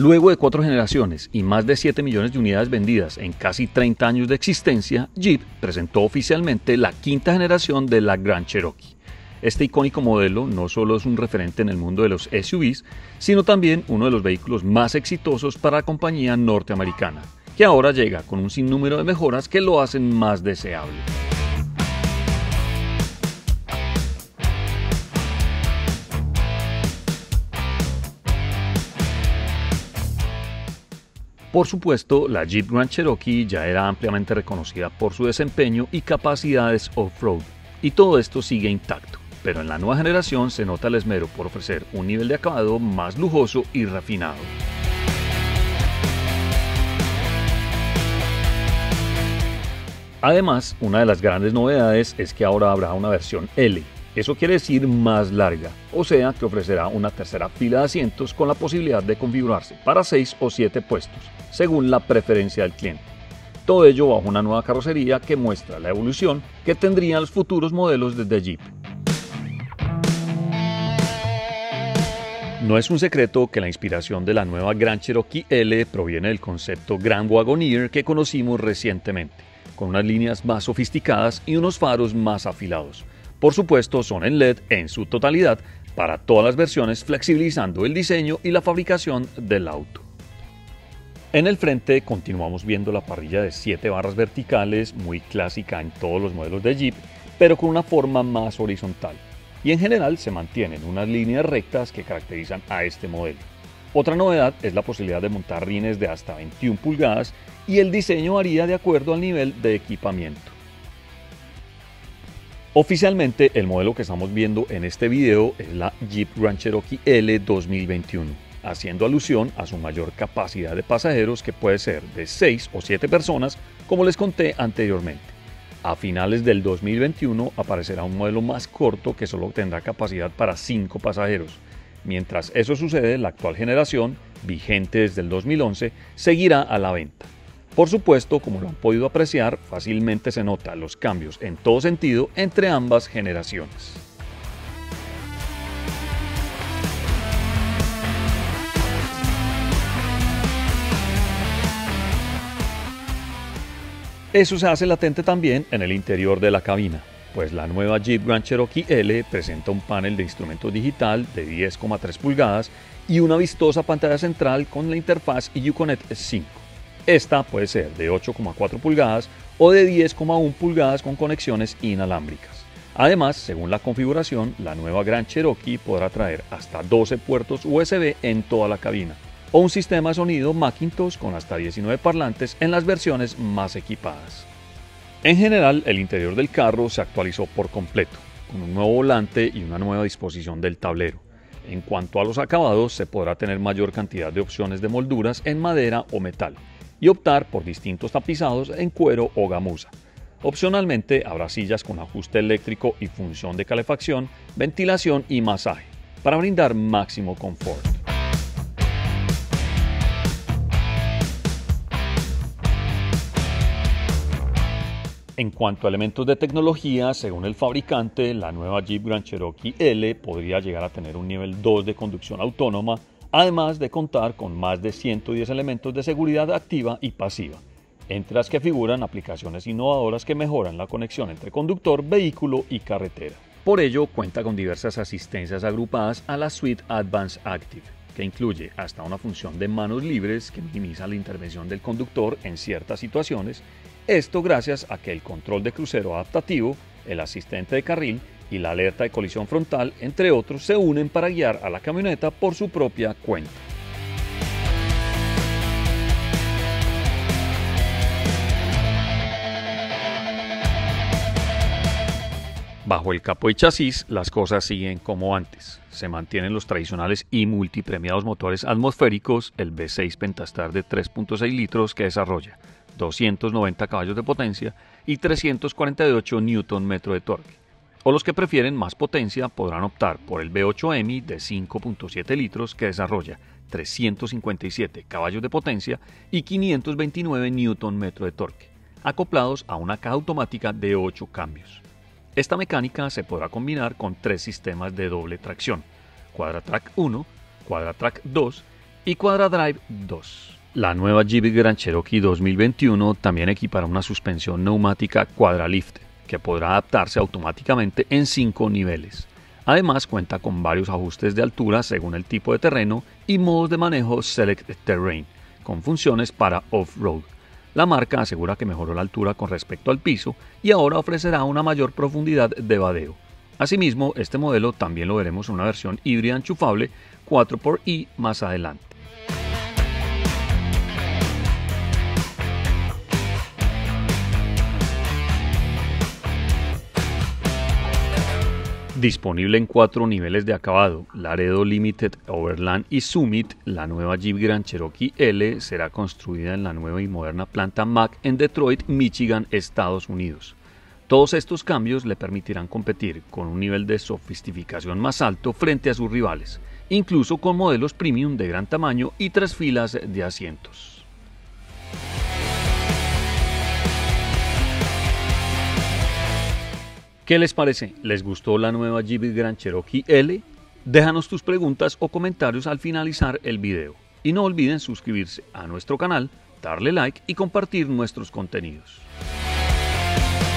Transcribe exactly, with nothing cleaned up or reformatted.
Luego de cuatro generaciones y más de siete millones de unidades vendidas en casi treinta años de existencia, Jeep presentó oficialmente la quinta generación de la Grand Cherokee. Este icónico modelo no solo es un referente en el mundo de los S U Vs, sino también uno de los vehículos más exitosos para la compañía norteamericana, que ahora llega con un sinnúmero de mejoras que lo hacen más deseable. Por supuesto, la Jeep Grand Cherokee ya era ampliamente reconocida por su desempeño y capacidades off-road, y todo esto sigue intacto, pero en la nueva generación se nota el esmero por ofrecer un nivel de acabado más lujoso y refinado. Además, una de las grandes novedades es que ahora habrá una versión L. Eso quiere decir más larga, o sea que ofrecerá una tercera fila de asientos con la posibilidad de configurarse para seis o siete puestos, según la preferencia del cliente. Todo ello bajo una nueva carrocería que muestra la evolución que tendrían los futuros modelos desde Jeep. No es un secreto que la inspiración de la nueva Grand Cherokee L proviene del concepto Grand Wagoneer que conocimos recientemente, con unas líneas más sofisticadas y unos faros más afilados. Por supuesto, son en L E D en su totalidad para todas las versiones, flexibilizando el diseño y la fabricación del auto. En el frente continuamos viendo la parrilla de siete barras verticales, muy clásica en todos los modelos de Jeep, pero con una forma más horizontal. Y en general se mantienen unas líneas rectas que caracterizan a este modelo. Otra novedad es la posibilidad de montar rines de hasta veintiuna pulgadas y el diseño varía de acuerdo al nivel de equipamiento. Oficialmente, el modelo que estamos viendo en este video es la Jeep Grand Cherokee L dos mil veintiuno, haciendo alusión a su mayor capacidad de pasajeros que puede ser de seis o siete personas, como les conté anteriormente. A finales del dos mil veintiuno aparecerá un modelo más corto que solo tendrá capacidad para cinco pasajeros. Mientras eso sucede, la actual generación, vigente desde el dos mil once, seguirá a la venta. Por supuesto, como lo han podido apreciar, fácilmente se notan los cambios en todo sentido entre ambas generaciones. Eso se hace latente también en el interior de la cabina, pues la nueva Jeep Grand Cherokee L presenta un panel de instrumentos digital de diez coma tres pulgadas y una vistosa pantalla central con la interfaz Uconnect cinco. Esta puede ser de ocho coma cuatro pulgadas o de diez coma uno pulgadas con conexiones inalámbricas. Además, según la configuración, la nueva Grand Cherokee podrá traer hasta doce puertos U S B en toda la cabina, o un sistema de sonido Macintosh con hasta diecinueve parlantes en las versiones más equipadas. En general, el interior del carro se actualizó por completo, con un nuevo volante y una nueva disposición del tablero. En cuanto a los acabados, se podrá tener mayor cantidad de opciones de molduras en madera o metal, y optar por distintos tapizados en cuero o gamuza. Opcionalmente, habrá sillas con ajuste eléctrico y función de calefacción, ventilación y masaje, para brindar máximo confort. En cuanto a elementos de tecnología, según el fabricante, la nueva Jeep Grand Cherokee L podría llegar a tener un nivel dos de conducción autónoma, además de contar con más de ciento diez elementos de seguridad activa y pasiva, entre las que figuran aplicaciones innovadoras que mejoran la conexión entre conductor, vehículo y carretera. Por ello, cuenta con diversas asistencias agrupadas a la suite Advanced Active, que incluye hasta una función de manos libres que minimiza la intervención del conductor en ciertas situaciones, esto gracias a que el control de crucero adaptativo, el asistente de carril y la alerta de colisión frontal, entre otros, se unen para guiar a la camioneta por su propia cuenta. Bajo el capó y chasis, las cosas siguen como antes. Se mantienen los tradicionales y multipremiados motores atmosféricos, el V seis Pentastar de tres punto seis litros que desarrolla doscientos noventa caballos de potencia y trescientos cuarenta y ocho newton metro de torque. O los que prefieren más potencia podrán optar por el V ocho M I de cinco punto siete litros que desarrolla trescientos cincuenta y siete caballos de potencia y quinientos veintinueve newton metro de torque, acoplados a una caja automática de ocho cambios. Esta mecánica se podrá combinar con tres sistemas de doble tracción, Quadratrac uno, Quadratrac dos y Quadradrive dos. La nueva Jeep Grand Cherokee dos mil veintiuno también equipará una suspensión neumática Quadralift, que podrá adaptarse automáticamente en cinco niveles. Además cuenta con varios ajustes de altura según el tipo de terreno y modos de manejo Select Terrain, con funciones para off-road. La marca asegura que mejoró la altura con respecto al piso y ahora ofrecerá una mayor profundidad de vadeo. Asimismo, este modelo también lo veremos en una versión híbrida enchufable cuatro por i más adelante. Disponible en cuatro niveles de acabado, Laredo Limited, Overland y Summit, la nueva Jeep Grand Cherokee L será construida en la nueva y moderna planta Mack en Detroit, Michigan, Estados Unidos. Todos estos cambios le permitirán competir con un nivel de sofisticación más alto frente a sus rivales, incluso con modelos premium de gran tamaño y tres filas de asientos. ¿Qué les parece? ¿Les gustó la nueva Jeep Grand Cherokee L? Déjanos tus preguntas o comentarios al finalizar el video. Y no olviden suscribirse a nuestro canal, darle like y compartir nuestros contenidos.